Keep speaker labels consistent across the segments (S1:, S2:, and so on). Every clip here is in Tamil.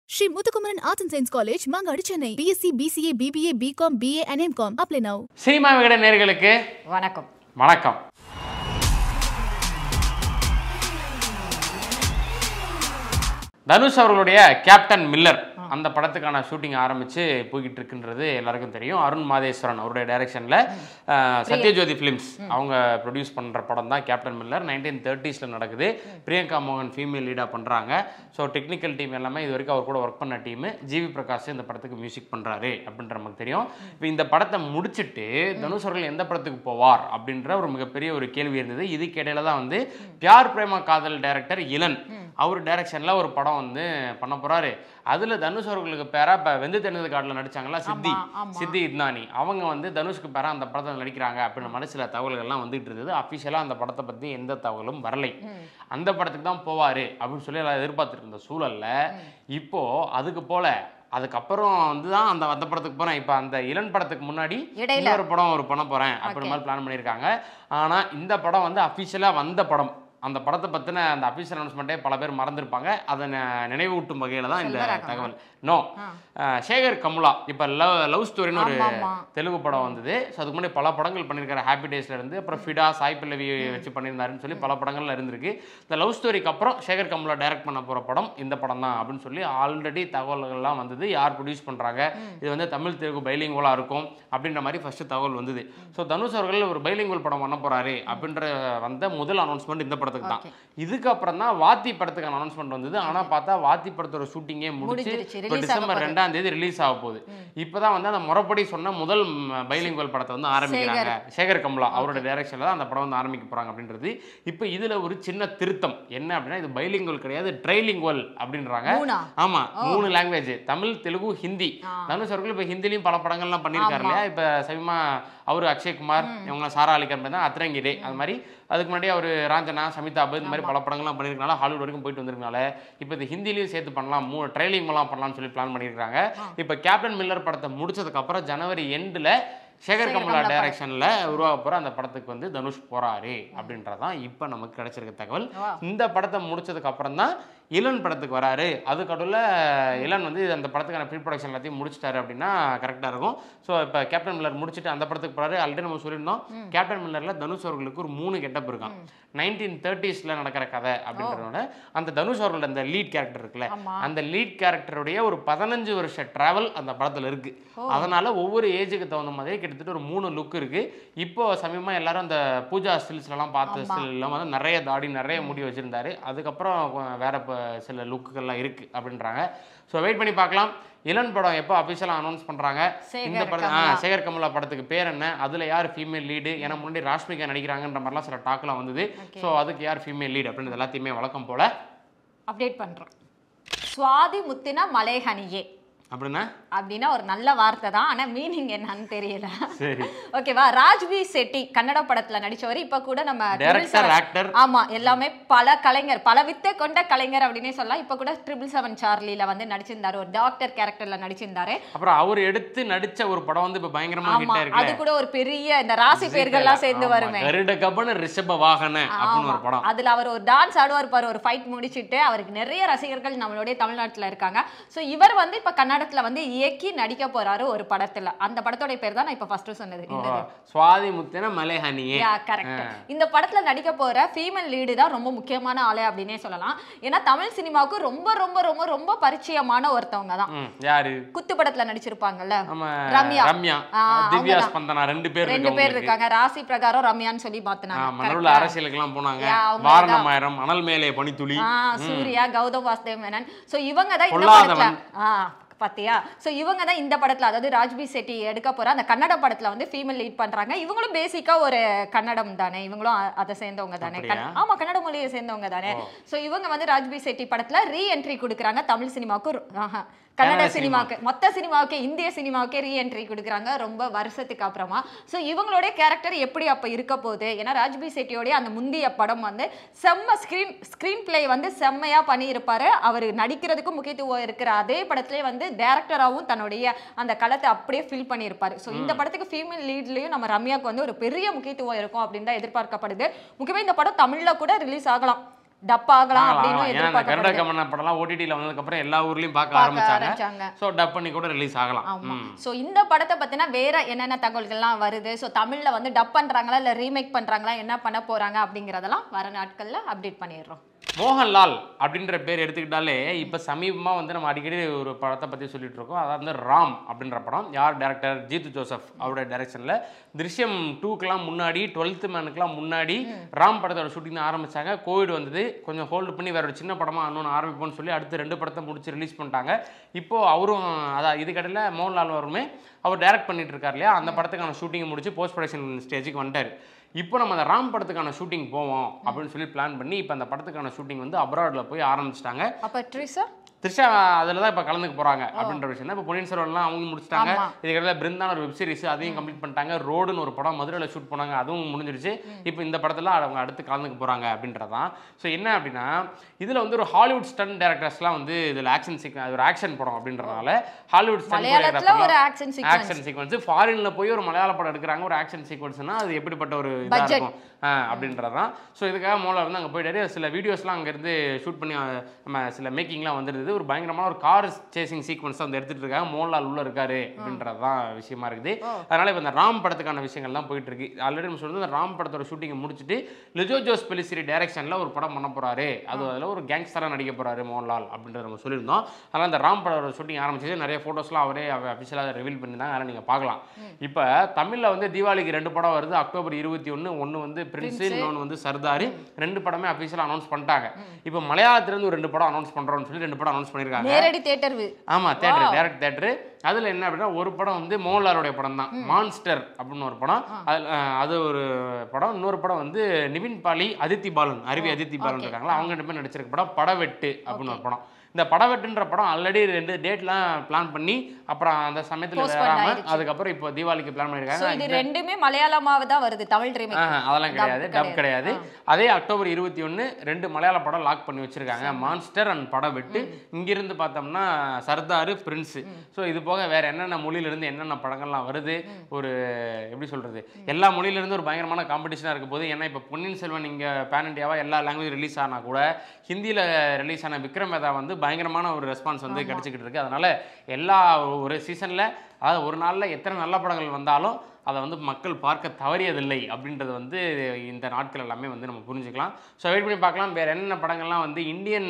S1: Shri Muthukumaran Arts and Science College, Mangadi, Chennai. BSc, BCA, BBA, BCom, BA and MCom. Apply now.
S2: Cinema விகட நேயர்களுக்கு வணக்கம். தனுஷ் அவர்களுடைய கேப்டன் மில்லர் அந்த படத்துக்கான ஷூட்டிங் ஆரம்பிச்சு போய்கிட்டு இருக்குன்றது எல்லாருக்கும் தெரியும். அருண் மாதேஸ்வரன் அவருடைய டைரக்ஷன்ல சத்யஜோதி ஃபிலிம்ஸ் அவங்க ப்ரொடியூஸ் பண்ற படம் தான் கேப்டன் மில்லர். 1930s நடக்குது. பிரியங்கா மோகன் ஃபீமேல் லீடா பண்றாங்க. ஸோ டெக்னிக்கல் டீம் எல்லாமே இது வரைக்கும் அவர் கூட ஒர்க் பண்ண டீம். ஜிவி பிரகாஷ் இந்த படத்துக்கு மியூசிக் பண்றாரு அப்படின்ற நமக்கு தெரியும். இப்போ இந்த படத்தை முடிச்சுட்டு தனுஷ் அவர்கள் எந்த படத்துக்கு போவார் அப்படின்ற ஒரு மிகப்பெரிய ஒரு கேள்வி இருந்தது. இதுக்கு இடையில தான் வந்து பியார் பிரேம காதல் டைரக்டர் இளன் அவர் டைரக்ஷன்ல ஒரு படம் வந்து பண்ண போறாரு. அதுல தனுஷ் அவர்களுக்கு பேரா இப்ப வெந்து தென்னது காட்டில் நடிச்சாங்களா சித்தி இத்னானி அவங்க வந்து தனுஷ்க்கு பேரா அந்த படத்தை நடிக்கிறாங்க அப்படின்ற மாதிரி சில தகவல்கள்லாம் வந்துட்டு இருந்தது. அஃபிஷியலா அந்த படத்தை பத்தி எந்த தகவலும் வரலை. அந்த படத்துக்கு தான் போவாரு அப்படின்னு சொல்லி எல்லாம் எதிர்பார்த்துட்டு இருந்த சூழல்ல இப்போ அதுக்கப்புறம் வந்துதான் அந்த படத்துக்கு போறேன். இப்ப அந்த இளன் படத்துக்கு முன்னாடி இன்னொரு படம் பண்ண போறேன் அப்படின்ற மாதிரி பிளான் பண்ணியிருக்காங்க. ஆனா இந்த படம் வந்து அஃபிஷியலா வந்த படம். அந்த படத்தை பற்றின அந்த அஃபீஷியல் அனௌன்ஸ்மெண்ட்டே பல பேர் மறந்துருப்பாங்க. அதை நினைவூட்டும் வகையில் தான் இந்த தகவல். சேகர் கமுலா இப்போ லவ் ஸ்டோரின்னு ஒரு தெலுங்கு படம் வந்தது. ஸோ அதுக்கு முன்னாடி பல படங்கள் பண்ணியிருக்காரு. ஹாப்பி டேஸ்ல இருந்து அப்புறம் ஃபிடா சாய் பல்லவி வச்சு பண்ணியிருந்தாருன்னு சொல்லி பல படங்கள்ல இருந்திருக்கு. இந்த லவ் ஸ்டோரிக்கு அப்புறம் சேகர் கமுலா டைரக்ட் பண்ண போகிற படம் இந்த படம் தான் அப்படின்னு சொல்லி ஆல்ரெடி தகவல்கள்லாம் வந்தது. யார் ப்ரொடியூஸ் பண்ணுறாங்க, இது வந்து தமிழ் தெலுங்கு பைலிங்குவலாக இருக்கும் அப்படின்ற மாதிரி ஃபர்ஸ்ட் தகவல் வந்தது. ஸோ தனுஷ் அவர்கள் ஒரு பைலிங்குவல் படம் பண்ண போறாரு அப்படின்ற வந்த முதல் அனௌன்ஸ்மெண்ட் இந்த படத்துக்கு தான். இதுக்கப்புறம் தான் வாத்தி படத்துக்கான அனௌன்ஸ்மெண்ட் வந்தது. ஆனா பார்த்தா வாத்தி படத்தோட ஷூட்டிங்கே முடிச்சு டிசம்பர் 2ஆம் தேதி ரிலீஸ் ஆக போகுது. இப்பதான் வந்து அந்த முறைப்படி சொன்ன முதல் பைலிங்குவல் படத்தை வந்து ஆரம்பிக்கிறாங்க. சேகர் கமுலா அவரோட டைரக்ஷன்ல தான் அந்த படம் வந்து ஆரம்பிக்க போறாங்க அப்படின்றது. இப்போ இதுல ஒரு சின்ன திருத்தம் என்ன அப்படின்னா, இது பைலிங்குவல் கிடையாது, ட்ரைலிங்குவல் அப்படின்றாங்க. ஆமா, 3 லாங்குவேஜ், தமிழ் தெலுங்கு ஹிந்தி. தனுஷ் அவர்கள் இப்ப ஹிந்திலையும் பல படங்கள்லாம் பண்ணியிருக்காரு இல்லையா. இப்ப சமீபமா அவரு அக்ஷய்குமார் இவங்க சாரா அலிகர் தான் அத்ரங்கிடே அது மாதிரி. அதுக்கு முன்னாடி அவர் ராஞ்சனா சமிதாப் இந்த மாதிரி பல படங்கள்லாம் பண்ணியிருக்கனால ஹாலிவுட் வரைக்கும் போயிட்டு வந்திருக்கனால இப்போ இது ஹிந்திலையும் சேர்த்து பண்ணலாம், ட்ரைலிங் எல்லாம் பண்ணலாம்னு சொல்லி பிளான் பண்ணியிருக்காங்க. இப்போ கேப்டன் மில்லர் படத்தை முடிச்சதுக்கு அப்புறம் ஜனவரி எண்டில் சேகர் கமுலா டைரக்ஷன்ல உருவாக போற அந்த படத்துக்கு வந்து தனுஷ் போறாரு அப்படின்றதான் இப்ப நமக்கு கிடைச்சிருக்க தகவல். இந்த படத்தை முடிச்சதுக்கு அப்புறம் தான் இளன் படத்துக்கு வராரு. அதுக்கடுல இளன் வந்து அந்த படத்துக்கான ப்ரீ ப்ரொடக்ஷன் எல்லாத்தையும் முடிச்சிட்டாரு அப்படின்னா கரெக்டா இருக்கும். ஸோ இப்போ கேப்டன் மில்லர் முடிச்சுட்டு அந்த படத்துக்கு போறாரு. ஆல்ரெடி நம்ம சொல்லியிருந்தோம் கேப்டன் மில்லர்ல தனுஷ் அவர்களுக்கு ஒரு 3 கெட்டப் இருக்கான். 1930s நடக்கிற கதை அப்படின்றதோட அந்த தனுஷ் அவர்களோட அந்த லீட் கேரக்டர் இருக்குல்ல, அந்த லீட் கேரக்டருடைய ஒரு 15 வருஷ டிராவல் அந்த படத்துல இருக்கு. அதனால ஒவ்வொரு ஏஜுக்கு தகுந்த மாதிரி கிட்டத்தட்ட ஒரு 3 லுக் இருக்கு. இப்போ சமீபமா எல்லாரும் அந்த பூஜா ஸ்டில்ஸ்லாம் பார்த்த ஸ்டில்லாம் வந்து நிறைய தாடி நிறைய முடி வச்சிருந்தாரு. அதுக்கப்புறம் வேற சில லுக்குகள்லாம் இருக்கு அப்படின்றாங்க. ஸோ வெயிட் பண்ணி பார்க்கலாம் இளன் படம் எப்போ அஃபிஷியலாக அனௌன்ஸ் பண்ணுறாங்க. இந்த படம் சேகர் கமுலா படத்துக்கு பேர் என்ன, அதில் யார் ஃபீமேல் லீடு, ஏன்னா முன்னாடி ராஷ்மிகா நடிக்கிறாங்கன்ற மாதிரிலாம் சில டாக்லாம் வந்தது. ஸோ அதுக்கு யார் ஃபீமேல் லீடு அப்படின்றது எல்லாத்தையுமே வழக்கம் போல
S3: அப்டேட் பண்ணுறோம். சுவாதி முத்தினா மலைஹனியே அப்படின்னா ஒரு நல்ல வார்த்தை தான். ஆனா மீனிங் என்னன்னு தெரியல. ஓகேவா. ராஜ்பி செட்டி கன்னட படத்துல நடிச்சவர். இப்ப கூட நம்ம டைரக்டர் ஆக்டர் ஆமா எல்லாமே பல கலைஞர், பல வித்தை கொண்ட கலைஞர் அப்படின்னே சொல்லலாம். இப்ப கூட 777 சார்லில வந்து நடிச்சிருந்தாரு, ஒரு டாக்டர் கேரக்டர்ல நடிச்சிருந்தாரு.
S2: அப்புறம் அவர் எடுத்து நடிச்ச ஒரு படம் வந்து இப்ப பயங்கரமா ஹிட் ஆயிருக்கு.
S3: அது கூட ஒரு பெரிய இந்த ராசி பேர்கள்லாம் சேர்ந்து வருமே,
S2: கருடகபன ரிஷப வாகன அப்படின்னு ஒரு படம்.
S3: அதுல அவர் ஒரு டான்ஸ் ஆடுவார் பாரு, ஒரு ஃபைட் முடிச்சிட்டு. அவருக்கு நிறைய ரசிகர்கள் நம்மளுடைய தமிழ்நாட்டுல இருக்காங்க. சோ இவர் வந்து இப்ப கன்னடத்துல வந்து இயக்கி நடிக்க போறாரு ஒரு படத்துல. அந்த படத்தோட பேர் தான் நான் இப்ப ஃபர்ஸ்ட் சொன்னது,
S2: சுவாதி முத்தின மலைஹனியே.
S3: கரெக்ட். இந்த படத்துல நடிக்க போற ஃபீமேல் லீடு தான் ரொம்ப முக்கியமான ஆளு அப்படின்னே சொல்லலாம். ஏன்னா தமிழ் சினிமாவுக்கு ரொம்ப ரொம்ப ரொம்ப ரொம்ப பரிச்சயமான ஒருத்தவங்க தான்.
S2: யாரு?
S3: குத்து படத்துல நடிச்சிருப்பாங்கல்ல,
S2: ரம்யா, திவ்யா ஸ்பந்தனா, 2 பேர்
S3: இருக்காங்க. ராசி பிரகாரம் ரம்யான்னு சொல்லி மாத்துனாங்க.
S2: நடுவுல அரசியலுக்கு எல்லாம் போனாங்க. வாரணமாயிரம், அனல் மேலே பனித்துளி,
S3: சூர்யா, கௌதம் வாசுதேவ் மேனன். சோ இவங்க தான் இந்த படத்துல பாத்தியா. சோ இவங்க தான் இந்த படத்துல, அதாவது ராஜ்பி செட்டி எடுக்க போற அந்த கன்னட படத்துல வந்து ஃபீமேல் லீட் பண்றாங்க. இவங்களும் பேசிக்கா ஒரு கன்னடம் தானே, இவங்களும் அதை சேர்ந்தவங்க தானே. ஆமா, கன்னட மொழியை சேர்ந்தவங்க தானே. சோ இவங்க வந்து ராஜ்பி செட்டி படத்துல ரீ என்ட்ரி கொடுக்குறாங்க தமிழ் சினிமாவுக்கு, கன்னட சினிமாவுக்கு, மொத்த சினிமாவுக்கு, இந்திய சினிமாவுக்கே ரீ என்ட்ரி கொடுக்குறாங்க ரொம்ப வருஷத்துக்கு அப்புறமா. ஸோ இவங்களுடைய கேரக்டர் எப்படி அப்போ இருக்க போகுது, ஏன்னா ராஜ்பி செட்டியோடைய அந்த முந்தைய படம் வந்து செம்ம ஸ்க்ரீன் பிளே வந்து செம்மையா பண்ணியிருப்பாரு. அவர் நடிக்கிறதுக்கும் முக்கியத்துவம் இருக்கிற அதே படத்துலேயே வந்து டைரக்டராகவும் தன்னுடைய அந்த களத்தை அப்படியே ஃபில் பண்ணியிருப்பாரு. ஸோ இந்த படத்துக்கு ஃபீமேல் லீட்லேயும் நம்ம ரம்யாவுக்கு வந்து ஒரு பெரிய முக்கியத்துவம் இருக்கும் அப்படின்னு தான் எதிர்பார்க்கப்படுது. முக்கியமாக இந்த படம் தமிழில் கூட ரிலீஸ் ஆகலாம். டப் ஆகலாம் அப்படின்னு
S2: கருட கமன படம்லாம் ஓடிடில வந்ததுக்கு அப்புறம் எல்லா ஊர்லயும் பார்க்க ஆரம்பிச்சாங்க. சோ டப் பண்ணி கூட ரிலீஸ் ஆகலாம்.
S3: சோ இந்த படத்தை பத்தினா வேற என்னென்ன தகவல்கள்லாம் வருது, சோ தமிழ்ல வந்து டப் பண்றாங்களா இல்ல ரீமேக் பண்றாங்களா, என்ன பண்ண போறாங்க அப்படிங்கறதெல்லாம் வர நாட்கள்ல அப்டேட் பண்ணிடுறோம்.
S2: மோகன்லால் அப்படின்ற பேர் எடுத்துக்கிட்டாலே இப்போ சமீபமாக வந்து நம்ம அடிக்கடி ஒரு படத்தை பற்றி சொல்லிட்டு இருக்கோம். அதாவது வந்து ராம் அப்படின்ற படம். யார் டேரக்டர்? ஜீத்து ஜோசப் அவருடைய டைரக்ஷனில். திருஷ்யம் 2க்குலாம் முன்னாடி 12th மேனுக்குலாம் முன்னாடி ராம் படத்தோட ஷூட்டிங் ஆரம்பிச்சாங்க. கோவிட் வந்தது, கொஞ்சம் ஹோல்டு பண்ணி வேற ஒரு சின்ன படமாக இன்னொன்று ஆரம்பிப்போம்னு சொல்லி அடுத்து 2 படத்தை முடிச்சு ரிலீஸ் பண்ணிட்டாங்க. இப்போ அவரும் அதான் இதுக்கடையில் மோகன்லால் அவருமே அவர் டைரக்ட் பண்ணிட்டு இருக்காரு இல்லையா, அந்த படத்துக்கான ஷூட்டிங் முடிச்சு போஸ்ட் ப்ரொடக்ஷன் ஸ்டேஜுக்கு வந்துட்டார். இப்போ நம்ம அந்த ராம் படத்துக்கான ஷூட்டிங் போவோம் அப்படின்னு சொல்லி பிளான் பண்ணி இப்போ அந்த படத்துக்கான ஷூட்டிங் வந்து அப்ராட்ல போய் ஆரம்பிச்சிட்டாங்க.
S3: அப்ப த்ரிஷா
S2: அதில் தான் இப்போ கலந்துக்க போகிறாங்க அப்படின்ற விஷயம் தான். இப்போ பொன்னியின் செல்வன்லாம் அவங்க முடிச்சிட்டாங்க. இதுக்கடையில் பிருந்தான ஒரு வெப் சீரிஸ் அதையும் கம்ப்ளீட் பண்ணிட்டாங்க. ரோடுன்னு ஒரு படம் மதுரையில் ஷூட் பண்ணாங்க, அதுவும் முடிஞ்சிருச்சு. இப்போ இந்த படத்தில் அவங்க அடுத்து கலந்துக்க போகிறாங்க அப்படின்றதான். ஸோ என்ன அப்படின்னா இதில் வந்து ஒரு ஹாலிவுட் ஸ்டன் டேரக்டர்ஸ்லாம் வந்து இதில் ஒரு ஆக்ஷன் படம் அப்படின்றதுனால ஹாலிவுட் ஆக்ஷன் சீக்வன்ஸ் ஃபாரின்ல போய் ஒரு மலையாள படம் எடுக்கிறாங்க ஒரு ஆக்ஷன் சீக்வன்ஸ்னா அது எப்படிப்பட்ட ஒரு இதாக இருக்கும் அப்படின்றதான். ஸோ இதுக்காக மோகன்லால் வந்து அங்கே போயிட்டாரு. சில வீடியோஸ்லாம் அங்கேருந்து ஷூட் பண்ணி நம்ம சில மேக்கிங்லாம் வந்துருது. ஒரு பயங்கரமான ஒரு கார் சேசிங் சீக்வன்ஸ் வந்து எடுத்துட்டு இருக்காங்க. மோகன்லால் உள்ள இருக்காரு அப்படின்றதான் விஷயமா இருக்குது. அதனால இப்போ இந்த ராம் படத்துக்கான விஷயங்கள்லாம் போயிட்டு இருக்கு. ஆல்ரெடி நம்ம சொல்றது இந்த ராம் படத்தோட ஷூட்டிங்கை முடிச்சுட்டு லிஜோ ஜோஸ் பெலிசிரி டைரக்ஷன்ல ஒரு படம் பண்ண போறாரு. அதில் ஒரு கேங்ஸ்டராக நடிக்க போறாரு மோகன்லால் அப்படின்றத நம்ம சொல்லியிருந்தோம். அதனால் இந்த ராம் படத்தோட ஷூட்டிங் ஆரம்பிச்சு நிறைய ஃபோட்டோஸ்லாம் அவரே அஃபிஷியலாக ரிவீல் பண்ணியிருந்தாங்க. அதெல்லாம் நீங்கள் பார்க்கலாம். இப்போ தமிழில் வந்து தீபாவளிக்கு 2 படம் வருது. அக்டோபர் 21 ஒன்று வந்து பிரின்ஸ், இன்னொன்று வந்து சர்தார். 2 படமே அஃபிஷியலாக அனௌன்ஸ் பண்ணிட்டாங்க. இப்போ மலையாளத்திலிருந்து ஒரு 2 படம் அனௌன்ஸ் பண்றோம்னு சொல்லி 2 படம் அனௌன்ஸ் பண்ணிருக்காங்க.
S3: நேரடி தியேட்டர்.
S2: ஆமா, தியேட்டர், டைரக்ட் தியேட்டர். அதுல என்ன அப்படின்னா ஒரு படம் வந்து மோகன்லாலுடைய படம் தான், மான்ஸ்டர் அப்படின்னு ஒரு படம். அது ஒரு படம். இன்னொரு படம் வந்து நிவின் பாலி, அதித்தி பாலன், அதித்தி பாலன் இருக்காங்களா, அவங்க 2 பேர் நடிச்சிருக்க படம் படவெட்டு அப்படின்னு ஒரு படம். இந்த படவெட்டுன்ற படம் ஆல்ரெடி 2 டேட்லாம் பிளான் பண்ணி அப்புறம் அந்த சமயத்துல வராம அதுக்கப்புறம் இப்போ தீபாவளிக்கு பிளான் பண்ணிருக்காங்க.
S3: இது ரெண்டுமே மலையாளமாவே தான் வருது, தமிழ் ரீமேக்
S2: அதெல்லாம் கிடையாது, டப் கிடையாது. அதே அக்டோபர் 21 2 மலையாள படம் லாக் பண்ணி வச்சிருக்காங்க, மான்ஸ்டர் அண்ட் படவெட்டு. இங்கிருந்து பார்த்தோம்னா சர்தார், பிரின்ஸ். ஸோ இது போக வேற என்னென்ன மொழியிலிருந்து என்னென்ன படங்கள்லாம் வருது, ஒரு எப்படி சொல்றது, எல்லா மொழியிலிருந்து ஒரு பயங்கரமான காம்படிஷனாக இருக்க போது. ஏன்னா இப்போ பொன்னியின் செல்வன் இங்கே பேன் இண்டியாவா எல்லா லாங்குவேஜ் ரிலீஸ் ஆனால் கூட ஹிந்தியில் ரிலீஸ் ஆன விக்ரம் வேதா வந்து பயங்கரமான ஒரு ரெஸ்பான்ஸ் வந்து கிடைச்சிக்கிட்டு இருக்கு. அதனால எல்லா ஒரு சீசன்ல, அதாவது ஒரு நாள்ல எத்தனை நல்ல படங்கள் வந்தாலும் அதை வந்து மக்கள் பார்க்க தவறியதில்லை அப்படின்றது வந்து இந்த நாட்கள் எல்லாமே வந்து நம்ம புரிஞ்சுக்கலாம். ஸோ வெயிட் பண்ணி பார்க்கலாம் வேற என்னென்ன படங்கள்லாம் வந்து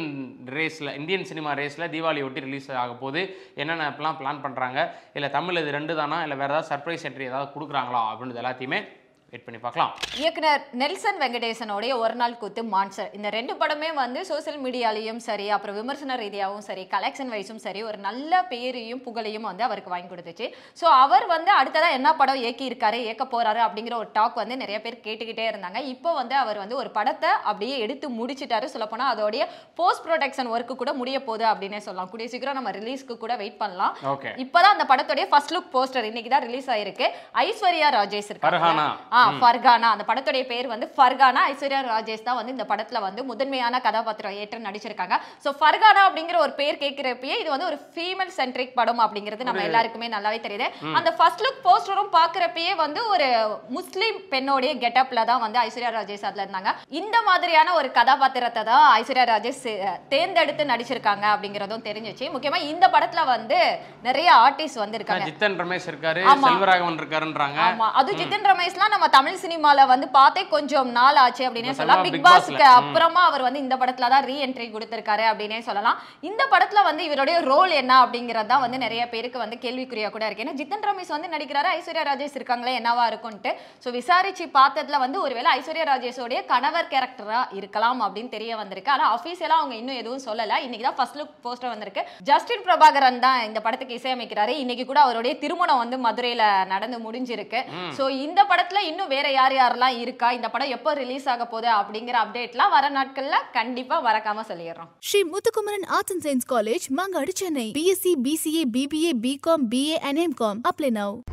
S2: இந்தியன் சினிமா ரேஸில் தீபாவளி ஒட்டி ரிலீஸ் ஆக போது, என்னென்ன பிளான் பண்ணுறாங்க, இல்லை தமிழ் இது 2 தானா, இல்லை வேறு ஏதாவது சர்ப்ரைஸ் என்ட்ரி ஏதாவது கொடுக்குறாங்களா அப்படின்றது எல்லாத்தையுமே வெயிட் பண்ணி பார்க்கலாம்.
S3: இயக்குனர் நெல்சன் வெங்கடேசனுடைய ஒரு நாள் கூத்து மான்ஸ்டர், இந்த 2 படமே வந்து சோசியல் மீடியாலையும் சரி, அப்புறம் விமர்சன ரீதியாகவும் சரி, கலெக்ஷன் வைஸும் சரி, ஒரு நல்ல பேரையும் புகழையும் வந்து அவருக்கு வாங்கி கொடுத்துச்சு. ஸோ அவர் வந்து அடுத்ததான் என்ன படம் இயக்க போறாரு அப்படிங்கிற ஒரு டாக் வந்து நிறைய பேர் கேட்டுக்கிட்டே இருந்தாங்க. இப்போ வந்து அவர் வந்து ஒரு படத்தை அப்படியே எடுத்து முடிச்சிட்டாரு. சொல்லப்போனால் அதோடைய போஸ்ட் ப்ரொடக்ஷன் ஒர்க்கு கூட முடிய போகுது அப்படின்னே சொல்லலாம். கூடிய சீக்கிரம் நம்ம ரிலீஸ்க்கு கூட வெயிட் பண்ணலாம். இப்போதான் அந்த படத்தோடைய ஃபர்ஸ்ட் லுக் போஸ்டர் இன்னைக்கு தான் ரிலீஸ் ஆயிருக்கு. ஐஸ்வர்யா ராஜேஷ் இருக்காங்க, ஃபர்கானா, அந்த படத்துடைய பேர் வந்து ஃபர்கானா. ஐஸ்வர்யா ராஜேஷ் தான் வந்து இந்த படத்துல வந்து முதன்மையான கதாபாத்திரம் ஏற்று நடிச்சிருக்காங்க. சோ ஃபர்கானா அப்படிங்கிற ஒரு பேர் கேட்கிறப்பயே இது வந்து ஒரு ஃபீமேல் சென்ட்ரிக் படம் அப்படிங்கிறது நம்ம எல்லாருக்குமே நல்லாவே தெரியுது. அந்த ஃபர்ஸ்ட் லுக் போஸ்டரும் பாக்குறப்பயே வந்து ஒரு முஸ்லிம் பெண்ணோடைய கெட்டப்ல தான் வந்து ஐஸ்வர்யா ராஜேஷ் அதுல இருந்தாங்க. இந்த மாதிரியான ஒரு கதாபாத்திரத்தை தான் ஐஸ்வர்யா ராஜேஷ் தேர்ந்தெடுத்து நடிச்சிருக்காங்க அப்படிங்கறதும் தெரிஞ்சிச்சு. முக்கியமா இந்த படத்துல வந்து நிறைய ஆர்டிஸ்ட் வந்து இருக்காங்க.
S2: ஜித்தன் ரமேஷ் இருக்காரு, செல்வராகவன் இருக்காருன்றாங்க. ஆமா,
S3: அது ஜித்தன் ரமேஷ்லாம் நம்ம தமிழ் சினிமால வந்து பார்த்தே கொஞ்சம் நாள் ஆச்சு அப்படினே சொல்லலாம். பிக் பாஸ்க்கு அப்புறமா அவர் வந்து இந்த படத்துல தான் ரீ என்ட்ரி கொடுத்திருக்காரு அப்படினே சொல்லலாம். இந்த படத்துல வந்து இவருடைய ரோல் என்ன அப்படிங்கறது தான் வந்து நிறைய பேருக்கு வந்து கேள்விக்குறியா கூட இருக்கு. ஏன்னா ஜித்தன் ரமேஷ் வந்து நடிக்கிறாரு, ஐஸ்வர்யா ராஜேஷ் இருக்காங்களே என்னவா இருக்கும்ட்டு. ஸோ விசாரிச்சு பார்த்ததுல வந்து ஒருவேளை ஐஸ்வர்யா ராஜேஷோடைய கணவர் கேரக்டரா இருக்கலாம் அப்படின்னு தெரிய வந்திருக்கு. ஆனா அபிஷியலா அவங்க இன்னும் எதுவும் சொல்லல. இன்னைக்கு தான் ஃபர்ஸ்ட் லுக் போஸ்டர் வந்திருக்கு. ஜஸ்டின் பிரபாகரன் தான் இந்த படத்துக்கு இசையமைக்கிறாரு. இன்னைக்கு கூட அவருடைய திருமணம் வந்து மதுரையில நடந்து முடிஞ்சிருக்கு. ஸோ இந்த படத்துல இன்னும் வேற யாரெல்லாம் இருக்கா, இந்த படம் எப்போ ரிலீஸ் ஆக போகுது அப்படிங்கிற அப்டேட்லாம் வர நாட்கள்ல கண்டிப்பா மறக்காம சொல்லிடுறோம்.
S1: Sri Muthukumaran arts and science college, Mangadu, Chennai. BSc, BCA, BBA, BCom, BA and MCom. Apply now.